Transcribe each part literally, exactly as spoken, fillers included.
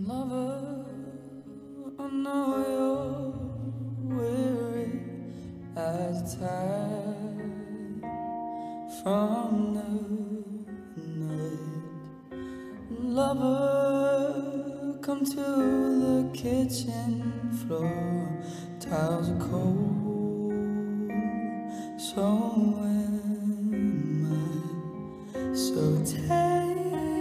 Lover, I know you're weary as tired from the night. Lover, come to the kitchen floor. Tiles are cold, so am I. So take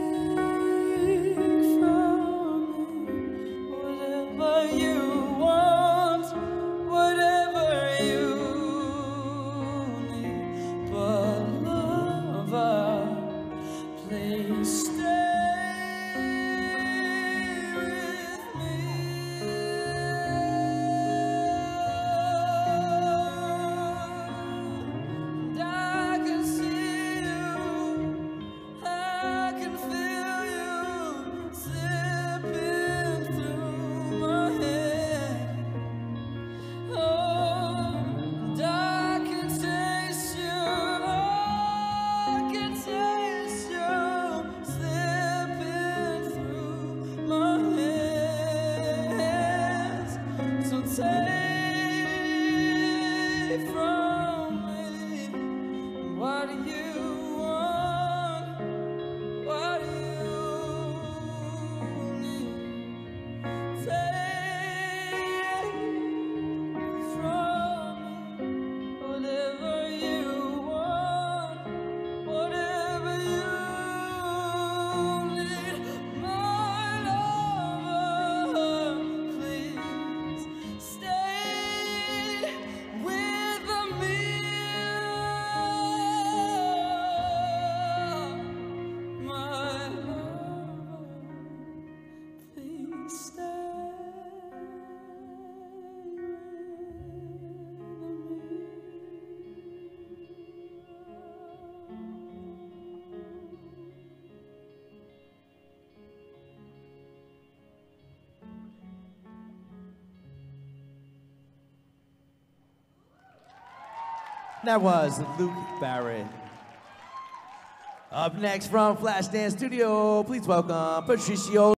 That was Luke Barrett. Up next from Flashdance Studio, please welcome Patricio.